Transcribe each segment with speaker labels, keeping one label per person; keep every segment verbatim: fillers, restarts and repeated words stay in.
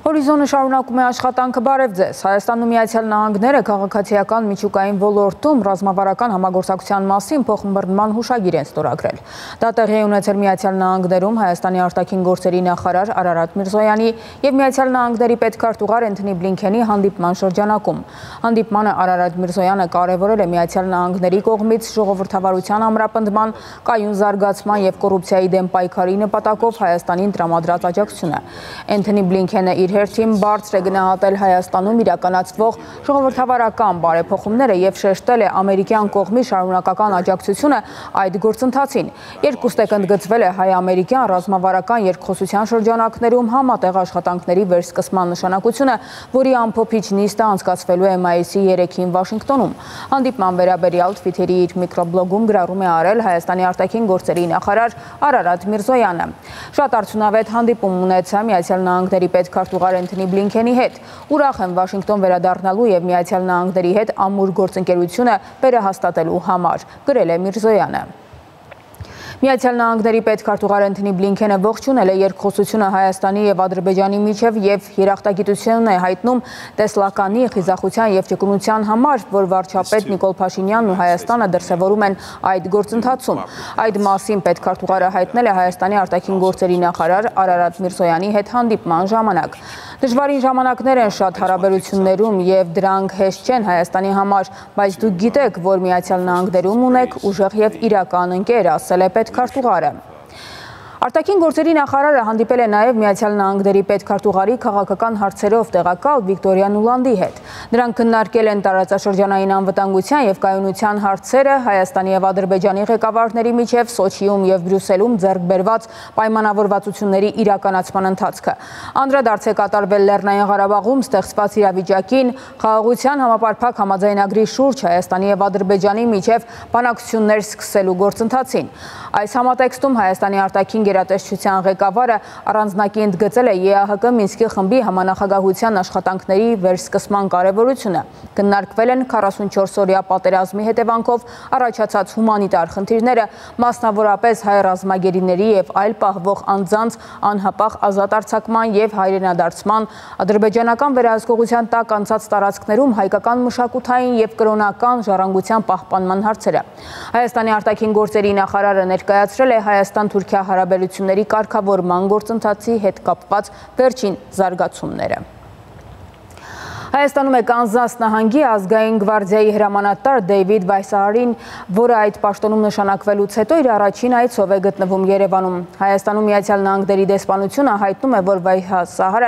Speaker 1: Հորիզոնը շարունակում է աշխատանքը բարև ձեզ։ Հայաստանում Միացյալ Նահանգները քաղաքացիական միջուկային ոլորտում ռազմավարական համագործակցության մասին փոխմբռնման հուշագիր են ստորագրել։ Դա տեղի է ունեցել Միացյալ Նահանգներում Հայաստանի արտաքին գործերի նախարար Արարատ Միրզոյանի եւ Միացյալ Նահանգների պետքարտուղար Էնթոնի Բլինքենի հանդիպման շրջանակում։ Հանդիպմանը Արարատ Միրզոյանը կարևորել է Միացյալ Նահանգների կողմից ժողովրդավարության ամրապնդման, կայուն զարգացման եւ կոռուպցիայի դեմ պայքարի նպատակով Հայաստանին տրամադրած աջակցությունը։ Էնթոնի Բլինքենը իր հերթին բարձր է գնահատել Հայաստանում իրականացվող ժողովրդավարական բարեփոխումները եւ շեշտել է ամերիկյան կողմի շարունակական աջակցությունը այդ գործընթացին։ Երկուստեք ընդգծվել է հայ-ամերիկյան ռազմավարական երկխոսության շրջանակներում համատեղ աշխատանքների վերսկսման նշանակությունը, որի ամփոփիչ նիստը անցկացվելու է մայիսի երեքին Վաշինգտոնում։ Հանդիպման վերաբերյալ Twitter-ի իր միկրոբլոգում գրառում է արել Հայաստանի արտաքին գործերի նախարար Արարատ Միրզոյանը։ Շատ արդյունավետ հանդիպում ունեցա Միացյալ Նահանգների պետքարտուղար Էնթոնի Բլինքենի հետ։ Ուրախ եմ Վաշինգտոն վերադառնալու եւ Միացյալ Նահանգների հետ ամուր գործընկերությունը վերահաստատելու համար, գրել է Միրզոյանը։ Միացյալ Նահանգների պետքարտուղար Էնթոնի Բլինքենը ողջունել է երկխոսությունը Հայաստանի եւ Ադրբեջանի միջև եւ երախտագիտություն է հայտնում տեսլականի խիզախության եւ ճկունության համար, որ վարչապետ Նիկոլ Փաշինյանն ու Հայաստանը դրսևորում են այդ գործընթացում։ Այդ մասին պետքարտուղարը հայտնել է Հայաստանի արտաքին գործերի նախարար Արարատ Միրզոյանի հետ հանդիպման ժամանակ։ Դժվարին ժամանակներ են շատ հարաբերություններում եւ դրանք հեշտ չեն Հայաստանի համար, բայց դուք գիտեք, որ Միացյալ Նահանգներում ունեք ուժեղ եւ իրական ընկեր, ասել է պետքարտուղարը։ Արտաքին գործերի նախարարը հանդիպել է նաև Միացյալ Նահանգների պետքարտուղարի քաղաքական հարցերով տեղակալ Վիկտորիա Նուլանդի հետ։ Նրանք քննարկել են տարածաշրջանային անվտանգության եւ կայունության հարցերը Հայաստանի եւ Ադրբեջանի ղեկավարների միջև Սոչիում եւ Բրյուսելում ձեռք բերված պայմանավորվածությունների իրականացման ընթացքը։ Անդրադարձ է կատարվել Լեռնային Ղարաբաղում ստեղծված իրավիճակին, խաղաղության համապարփակ համաձայնագրի շուրջ Հայաստանի եւ Ադրբեջանի միջև բանակցություններ սկսելու գործընթացին։ Այս համատեքստում Հայաստանի արտաքին գերատեսչության ղեկավարը առանձնակի ընդգծել է ԵԱՀԿ Մինսկի խմբի համանախագահության աշխատանքների վերսկսման կարևորությունը։ Քննարկվել են քառասունչորս օրյա պատերազմի հետևանքով առաջացած հումանիտար խնդիրները, մասնավորապես հայ ռազմագերիների եւ այլ պահվող անձանց անհապաղ ազատ արձակման եւ հայրենադարձման, ադրբեջանական վերահսկողության տակ անցած տարածքներում հայկական մշակութային եւ կրոնական ժառանգության պահպանման հարցերը։ Հայաստանի արտաքին գործերի նախարարը ներկայացրել է Հայաստան-Թուրքիա հարաբերությունների կարգավորման գործընթացի հետ կապված վերջին զարգացումները։ Հայաստանում է Կանզաս նահանգի ազգային գվարդիայի հրամանատար Դեյվիդ Վայսահարին, որը այդ պաշտոնում նշանակվելուց հետո իր առաջին այցով է գտնվում Երևանում։ Հայաստանում Միացյալ Նահանգների դեսպանությունը հայտնում է, որ Վայսահարը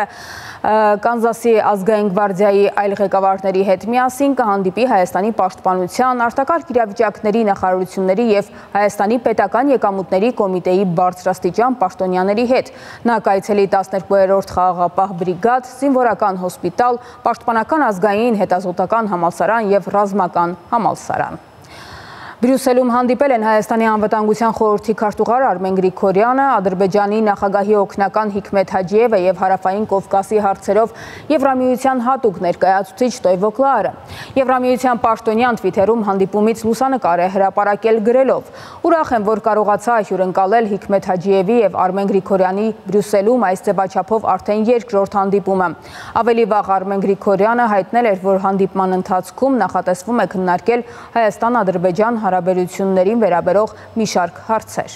Speaker 1: Կանզասի ազգային գվարդիայի այլ ղեկավարների հետ միասին կհանդիպի Հայաստանի պաշտպանության, արտակարգ իրավիճակների նախարարությունների եւ Հայաստանի պետական եկամուտների կոմիտեի բարձրաստիճան պաշտոնյաների հետ։ Նա կայցելի տասներկուերորդ խաղաղապահ բրիգադ, զինվորական հոսպիտալ, պաշտպանական ազգային հետազոտական համալսարան եւ ռազմական համալսարան։ Բրյուսելում հանդիպել են Հայաստանի անվտանգության խորհրդի քարտուղար Արմեն Գրիգորյանը, Ադրբեջանի նախագահի օգնական Հիկմեթ Հաջիևը եւ Հարավային Կովկասի հարցերով Եվրամիության հատուկ ներկայացուցիչ Տոյվո Կլարը։ Եվրամիության պաշտոնյան Twitter-ում հանդիպումից լուսանկար է հրապարակել գրելով. Ուրախ եմ, որ կարողացա հյուրընկալել Հիկմեթ Հաջիևի եւ Արմեն Գրիգորյանի Բրյուսելում այս ձևաչափով արդեն երկրորդ հանդիպումը։ Ավելի վաղ Արմեն Գրիգորյանը հայտնել էր, որ հանդիպման ընթացքում նախատեսվում է քննարկել Հայաստան-Ադրբեջան հարաբերություններին վերաբերող մի շարք հարցեր։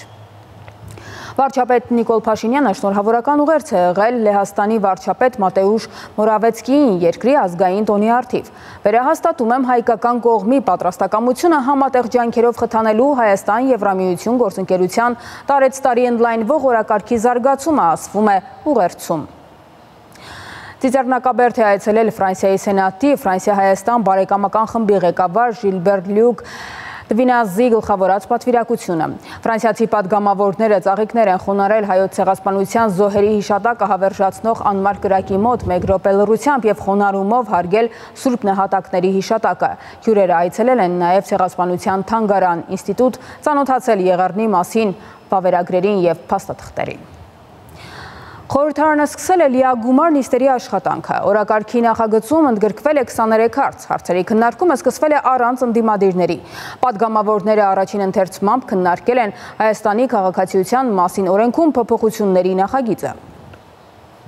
Speaker 1: Վարչապետ Նիկոլ Փաշինյանը շնորհավորական ուղերձ է եղել Լեհաստանի վարչապետ Մատեուշ Մորավեցկիին երկրի ազգային տոնի առթիվ։ Վերահաստատում եմ հայկական կողմի պատրաստակամությունը համատեղ ջանքերով խթանելու Հայաստան-Եվրամիություն գործընկերության տարեցտարի ընդլայնվող օրակարգի զարգացումը, ասվում է ուղերձում։ Ծիծեռնակաբերդ է այցելել Ֆրանսիայի Սենատի Ֆրանսիա-Հայաստան բարեկամական խմբի ղեկավար Ժիլբեր Լյուկ Դվինազի գլխավորած պատվիրակությունը։ Ֆրանսիացի պատգամավորները ծաղիկներ են խոնարհել հայոց ցեղասպանության զոհերի հիշատակը հավերժացնող անմար կրակի մոտ մեկ րոպե լռությամբ եւ խոնարհումով հարգել Սուրբ նահատակների հիշատակը։ Հյուրերը այցելել են նաեւ ցեղասպանության թանգարան, ինստիտուտ, ծանոթացել եղեռնի մասին վավերագրերին եւ փաստաթղթերին։ Խորհրդարանը սկսել է լիագումար նիստերի աշխատանքը։ Օրակարգի նախագծում ընդգրկվել է քսաներեք հարց, հարցերի քննարկումը սկսվել է առանց ընդդիմադիրների։ Պատգամավորները առաջին ընթերցմամբ քննարկել են Հայաստանի քաղաքացիության մասին օրենքում փոփոխությունների նախագիծը։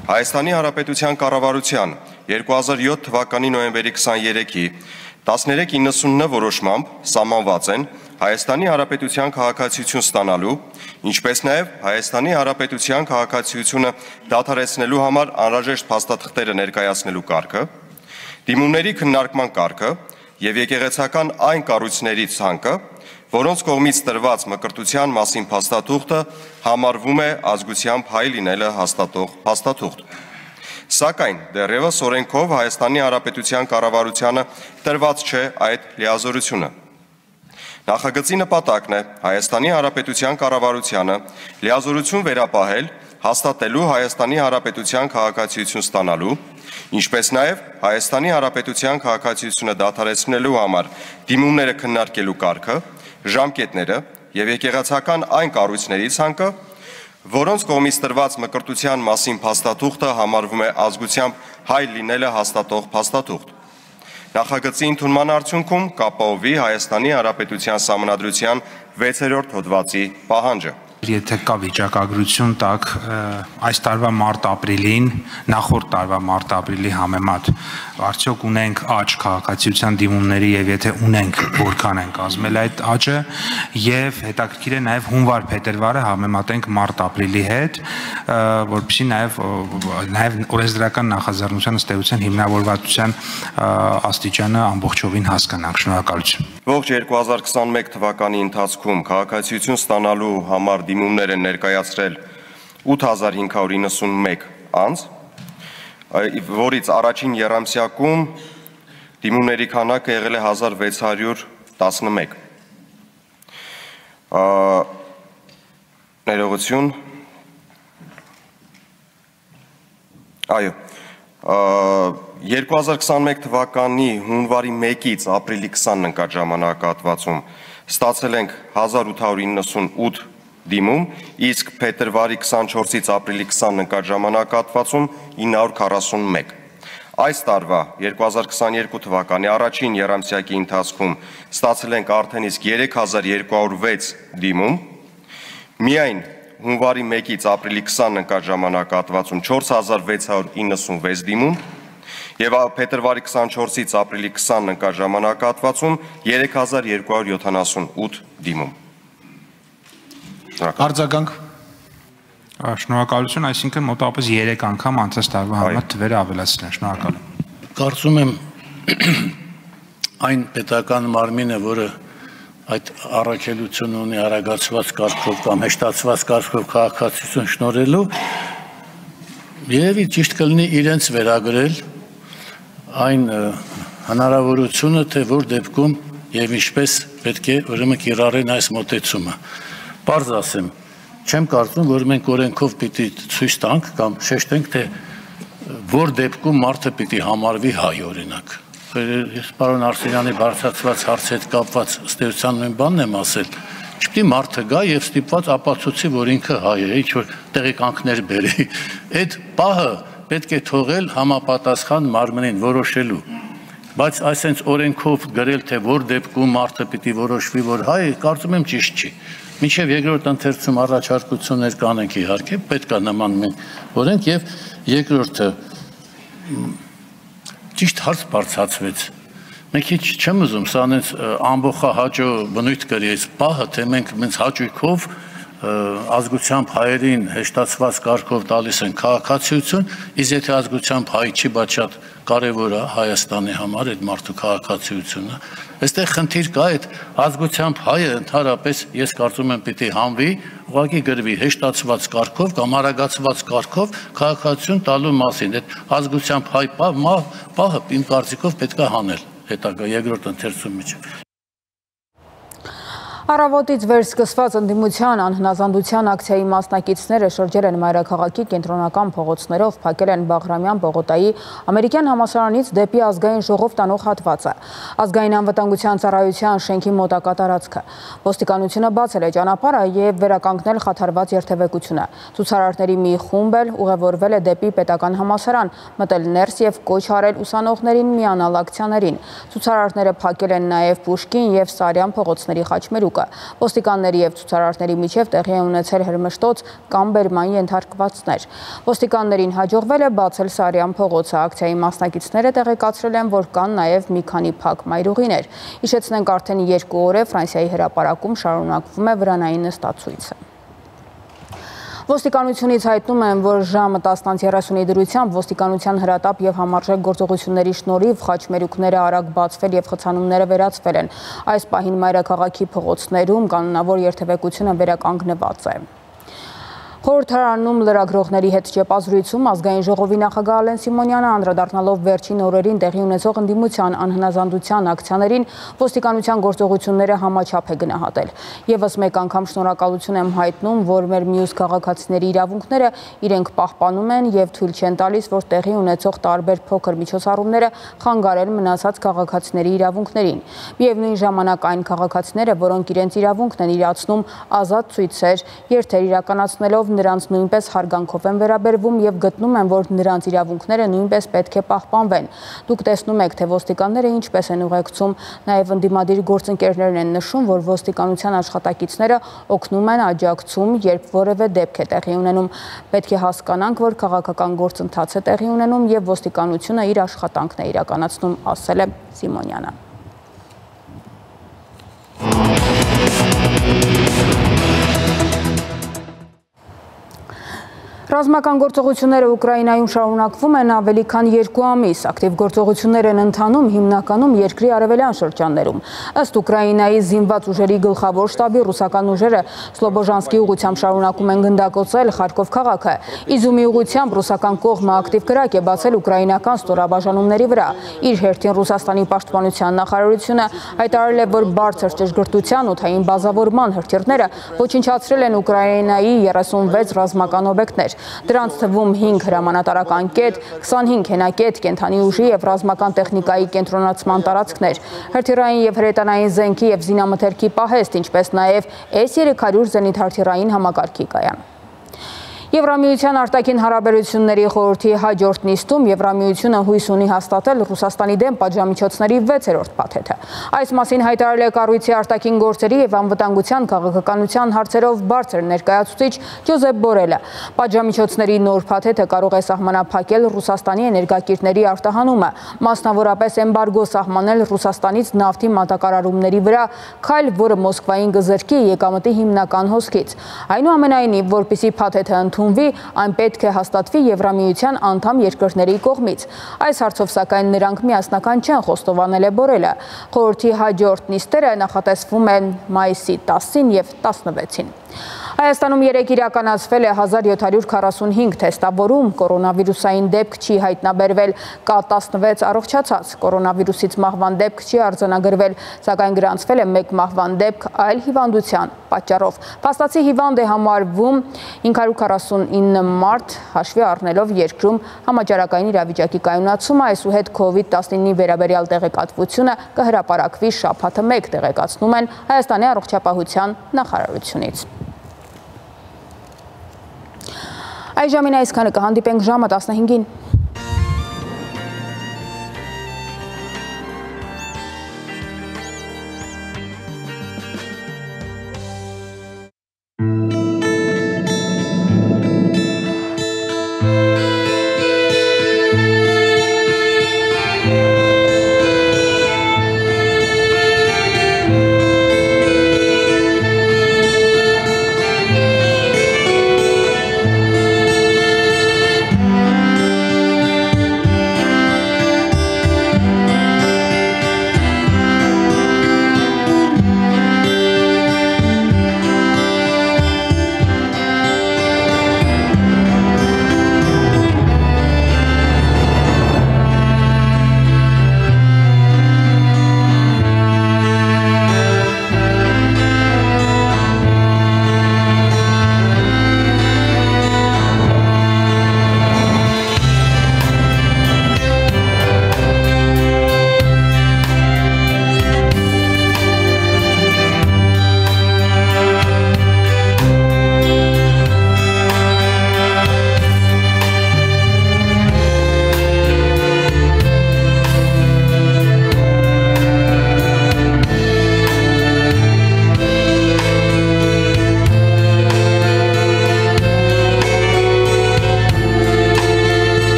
Speaker 2: Հայաստանի Հանրապետության կառավարության երկու հազար յոթ թվականի նոյեմբերի քսաներեքի տասներեք իննսունինը որոշմամբ սահմանված են Հայաստանի Հանրապետության քաղաքացիություն ստանալու, ինչպես նաև Հայաստանի Հանրապետության քաղաքացիությունը դադարեցնելու համար անհրաժեշտ փաստաթղթերը ներկայացնելու կարգը, դիմումների քննարկման կարգը եւ եկեղեցական այն կառույցների ցանկը, որոնց կողմից տրված մկրտության մասին փաստաթուղթը համարվում է ազգությամբ հայ լինելը հաստատող փաստաթուղթ։ Սակայն դեռևս օրենքով Հայաստանի Հանրապետության կառավարությանը տրված չէ այդ լիազորությունը։ Նախագծի նպատակն է Հայաստանի Հանրապետության կառավարությանը լիազորություն վերապահել հաստատելու Հայաստանի Հանրապետության քաղաքացիություն ստանալու, ինչպես նաև Հայաստանի Հանրապետության քաղաքացիությունը դադարեցնելու համար դիմումները քննարկելու կարգը, ժամկետները եւ եկեղեցական այն կառույցների ցանկը, որոնց կողմից տրված մկրտության մասին փաստաթուղթը համարվում է ազգությամբ հայ լինելը հաստատող փաստաթուղթ։ Նախագծի ընդունման արդյունքում կապահովվի Հայաստանի Հանրապետության Սահմանադրության վեցերորդ հոդվածի պահանջը։
Speaker 3: Եթե կա վիճակագրություն տակ այս տարվա մարտ-ապրիլին, նախորդ տարվա մարտ-ապրիլի համեմատ, արդյոք ունենք աճ քաղաքացիության դիմումների եւ եթե ունենք, որքան են կազմել այդ աճը եւ հետաքրքիր է նաեւ հունվար-փետրվարը համեմատենք մարտ-ապրիլի հետ, որովհետեւ նաեւ նաեւ օրենսդրական նախաձեռնության ըստ էության հիմնավորվածության աստիճանը ամբողջովին հասկանանք։ Շնորհակալություն։
Speaker 2: Ողջ երկու հազար քսաներեք թվականի ընթացքում քաղաքացիություն ստանալու համար դիմումներ են ներկայացրել ութ հազար հինգ հարյուր իննսունմեկ անձ, որից առաջին եռամսյակում դիմումների քանակը եղել է հազար վեց հարյուր տասնմեկ։ Ներողություն։ Այո։ երկու հազար քսաներեք թվականի հունվարի մեկից ապրիլի քսանն ընկած ժամանակահատվածում ստացել ենք հազար ութ հարյուր իննսունութ դիմում, իսկ փետրվարի քսանչորսից ապրիլի քսանն ընկած ժամանակահատվածում ինը հարյուր քառասունմեկ։ Այս տարվա երկու հազար քսաներկու թվականի առաջին եռամսյակի ընթացքում ստացել ենք արդեն իսկ երեք հազար երկու հարյուր վեց դիմում, միայն հունվարի մեկից ապրիլի քսանն ընկած ժամանակահատվածում չորս հազար վեց հարյուր իննսունվեց դիմում եւ փետրվարի քսանչորսից ապրիլի քսանն ընկած ժամանակահատվածում երեք հազար երկու հարյուր յոթանասունութ դիմում։
Speaker 3: Արձագանք։ Շնորհակալություն, այսինքն մոտավորապես երեք անգամ անցած տարվա համեմատ թվերը ավելացել են։ Շնորհակալ եմ։
Speaker 4: Կարծում եմ այն պետական մարմինը, որը այդ առաքելությունը ունի արագացված կարգով կամ հեշտացված կարգով քաղաքացիություն շնորհելու, երևի ճիշտ կլինի իրենց վերագրել այն հնարավորությունը, թե որ դեպքում եւ ինչպես պետք է ուրեմն կիրառեն այս մոտեցումը։ Պարզ ասեմ, չեմ կարծում, որ մենք օրենքով պիտի ցույց տանք կամ շեշտենք, թե որ դեպքում մարդը պիտի համարվի հայ օրինակ։ Ես պարոն Արսենյանի բարձրացված հարցի հետ կապված ըստ էության նույն բանն եմ ասել։ Չպիտի մարդը գա եւ ստիպված ապացուցի, որ ինքը հայ է, ինչ որ տեղեկանքներ բերի։ Այդ պահը պետք է թողել համապատասխան մարմնին որոշելու։ Բայց այսենց օրենքով գրել, թե որ դեպքում մարդը պիտի որոշվի, որ հայ է, կարծում եմ ճիշտ չի։ Մինչև երկրորդ ընթերցում առաջարկություններ կանենք իհարկե, պետք է նման օրենք եւ երկրորդը ճիշտ հարց բարձրացվեց։ Մենք քիչ չեմ ուզում սա այնց ամբողջահաճո բնույթ կրի այս պահը, թե մենք մենք հաճույքով ազգությամբ հայերին հեշտացված կարգով տալիս են քաղաքացիություն, իսկ եթե ազգությամբ հայ չի, բայց շատ կարևոր է Հայաստանի համար այդ մարդու քաղաքացիությունը։ Այստեղ խնդիր կա այդ ազգությամբ հայը ընդհանրապես ես կարծում եմ պիտի հանվի, ուղղակի գրվի հեշտացված կարգով կամ արագացված կարգով քաղաքացիություն տալու մասին։ Այդ ազգությամբ հայ պահը իմ կարծիքով պետք է հանել հետագա երկրորդ ընթերցում միջև։
Speaker 1: Առավոտից վեր սկսված ընդդիմության անհնազանդության ակցիայի մասնակիցները շրջել են մայրաքաղաքի կենտրոնական փողոցներով, փակել են Բաղրամյան պողոտայի ամերիկյան համալսարանից դեպի ազգային ժողով տանող հատվածը, ազգային անվտանգության ծառայության շենքի մոտակա տարածքը։ Ոստիկանությունը բացել է ճանապարհը եւ վերականգնել խաթարված երթևեկությունը։ Ցուցարարների մի խումբ էլ ուղևորվել է դեպի պետական համալսարան, մտել ներս եւ կոչ արել ուսանողներին միանալ ակցիաներին։ Ցուցարարները փակել են նաեւ Պուշկին եւ Սարյան փողոցների խաչմերուկը։ մուտքը։ Ոստիկանների և ցուցարարների միջև տեղի է ունեցել հրմշտոց կամ բերման ենթարկվածներ։ Ոստիկաններին հաջողվել է բացել Սարյան փողոցը։ Ակցիայի մասնակիցները տեղեկացրել են, որ կան նաև մի քանի փակ մայրուղիներ։ Հիշեցնենք, արդեն երկու օր է Ֆրանսիայի հրապարակում շարունակվում է վրանային նստացույցը։ Ոստիկանությունից հայտնում են, որ ժամը տասն երեսունի դրությամբ ոստիկանության հրատապ և համարժեք գործողությունների շնորհիվ խաչմերուկները արագ բացվել և խցանումները վերացվել են։ Այս պահին մայրաքաղաքի փողոցներում կանոնավոր երթևեկությունը վերականգնված է։ Խորհրդարանում լրագրողների հետ ճեպազրույցում ազգային ժողովի նախագահ Ալեն Սիմոնյանը անդրադառնալով վերջին օրերին տեղի ունեցող ընդդիմության անհնազանդության ակցիաներին ոստիկանության գործողությունները համաչափ է գնահատել։ Եվս մեկ անգամ շնորհակալություն եմ հայտնում, որ մեր մյուս քաղաքացիների իրավունքները իրենք պահպանում են և թույլ չեն տալիս, որ տեղի ունեցող տարբեր փոքր միջոցառումները խանգարեն մնացած քաղաքացիների իրավունքներին։ Միևնույն ժամանակ այն քաղաքացիները, որոնք իրենց իրավունքն են իրացնում ազատ ցույցեր, երթեր իրականացնելով նրանց նույնպես հարգանքով են վերաբերվում և գտնում են, որ նրանց իրավունքները նույնպես պետք է պահպանվեն։ Դուք տեսնում եք, թե ոստիկանները ինչպես են ուղեկցում, նաև ընդդիմադիր գործընկերներն են նշում, որ ոստիկանության աշխատակիցները օգնում են, աջակցում, երբ որևէ դեպք է տեղի ունենում։ Պետք է հասկանանք, որ քաղաքական գործընթաց է տեղի ունենում և ոստիկանությունը իր աշխատանքն է իրականացնում, ասել է Սիմոնյանը։ Ռազմական գործողությունները Ուկրաինայում շարունակվում են ավելի քան երկու ամիս։ Ակտիվ գործողություններ են ընթանում հիմնականում երկրի արևելյան շրջաններում։ Ըստ Ուկրաինայի զինված ուժերի գլխավոր շտաբի ռուսական ուժերը Սլոբոժանսկի ուղղությամբ շարունակում են գնդակոծել Խարկով քաղաքը։ Իզումի ուղղությամբ ռուսական կողմը ակտիվ կրակ է բացել ուկրաինական ստորաբաժանումների վրա։ Իր հերթին Ռուսաստանի պաշտպանության նախարարությունը հայտարարել է, որ բարձր ճշգրտության օդային բազավորման հրթիռները ոչնչացրել են Ուկրաինայի երեսունվեց ռազմական օբյեկտներ։ Դրանց թվում հինգ հրամանատարական կետ, քսանհինգ հենակետ, կենդանի ուժի և ռազմական տեխնիկայի կենտրոնացման տարածքներ, հրթիռային և հրետանային զենքի և զինամթերքի պահեստ, ինչպես նաև էս երեք հարյուր զենիթ-հրթիռային համակարգի կայան։ Եվրամիության արտաքին հարաբերությունների խորհրդի հաջորդ նիստում Եվրամիությունը հույս ունի հաստատել Ռուսաստանի դեմ պատժամիջոցների վեցերորդ փաթեթը։ Այս մասին հայտարարել է կառույցի արտաքին գործերի և անվտանգության քաղաքականության հարցերով բարձր ներկայացուցիչ Ջոզեփ Բորելը։ Պատժամիջոցների նոր փաթեթը կարող է սահմանափակել Ռուսաստանի էներգակիրների արտահանումը, մասնավորապես էմբարգո սահմանել Ռուսաստանից նավթի մատակարարումների վրա, քայլ, որը Մոսկվային կզրկի եկամտի հիմնական հոսքից։ Այնուամենայնիվ, որպեսզի փաթեթը ընդունվի, այն պետք է հաստատվի Եվրամիության անդամ երկրների կողմից։ Այս հարցով սակայն նրանք միասնական չեն, խոստովանել է Բորելը։ Խորհրդի հաջորդ նիստերը նախատեսվում են մայիսի տասին և տասնվեցին։ Հայաստանում երեկ իրականացվել է հազար յոթ հարյուր քառասունհինգ թեստավորում, կորոնավիրուսային դեպք չի հայտնաբերվել, կա տասնվեց առողջացած, կորոնավիրուսից մահվան դեպք չի արձանագրվել, սակայն գրանցվել է մեկ մահվան դեպք այլ հիվանդության պատճառով։ Փաստացի հիվանդ է համարվում հինգ հարյուր քառասունինը մարդ, հաշվի առնելով երկրում համաճարակային իրավիճակի կայունացումը, այսուհետ քովիդ տասնինի վերաբերյալ տեղեկատվությունը կհրապարակվի շաբաթը մեկ, տեղեկացնում են Հայաստանի առողջապահության նախարարությունից։ Այժմին այսքանը, կհանդիպենք ժամը տասնհինգին։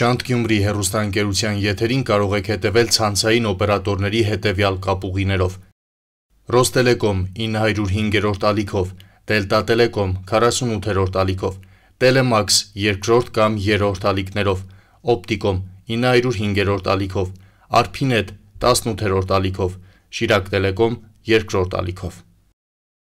Speaker 5: Շանտ Գյումրի հեռուստաընկերության եթերին կարող եք հետևել ցանցային օպերատորների հետևյալ կապուղիներով. Ռոստելեկոմ ինը հարյուր հինգերորդ ալիքով, Դելտա Տելեկոմ քառասունութերորդ ալիքով, Տելեմաքս երկրորդ կամ երրորդ ալիքներով, Օպտիկոմ ինը հարյուր հինգերորդ ալիքով, Արփինետ տասնութերորդ ալիքով, Շիրակ Տելեկոմ երկրորդ ալիքով։